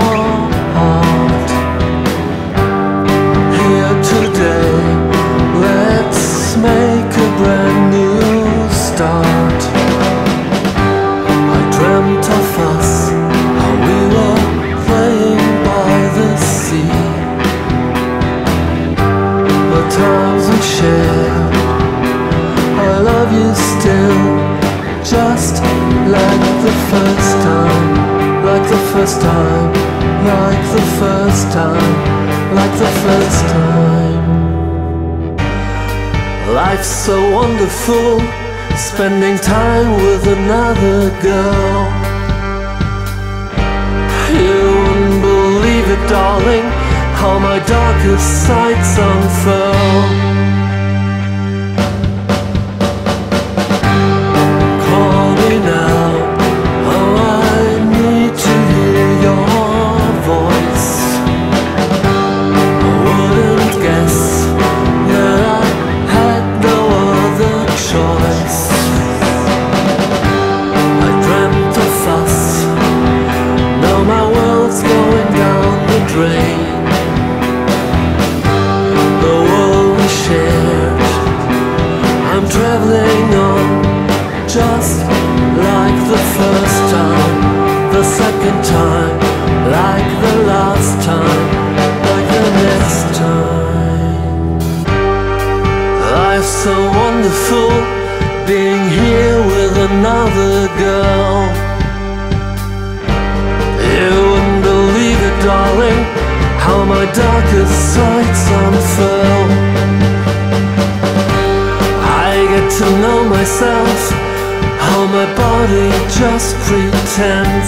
heart. Here today, let's make a brand new start. I dreamt of us, how we were playing by the sea. The times we shared, I love you still, just like the first time, like the first time, like the first time, like the first time. Life's so wonderful, spending time with another girl. You wouldn't believe it, darling, how my darkest sights unfurl. Just like the first time, the second time, like the last time, like the next time. Life's so wonderful, being here with another girl. You wouldn't believe it, darling, how my darkest sights unfurl. I get to know myself, how my body just pretends.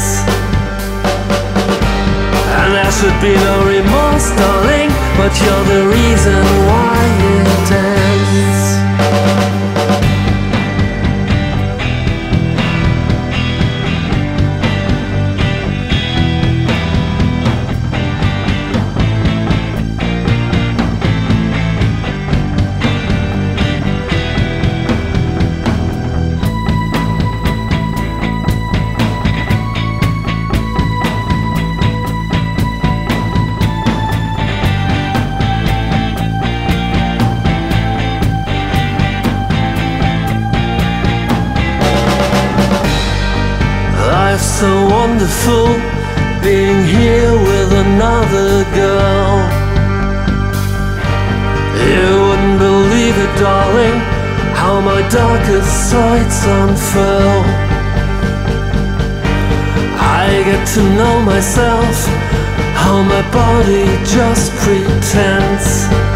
And there should be no remorse, darling, but you're the reason why it ends. So wonderful, being here with another girl. You wouldn't believe it, darling, how my darkest sights unfurl. I get to know myself, how my body just pretends.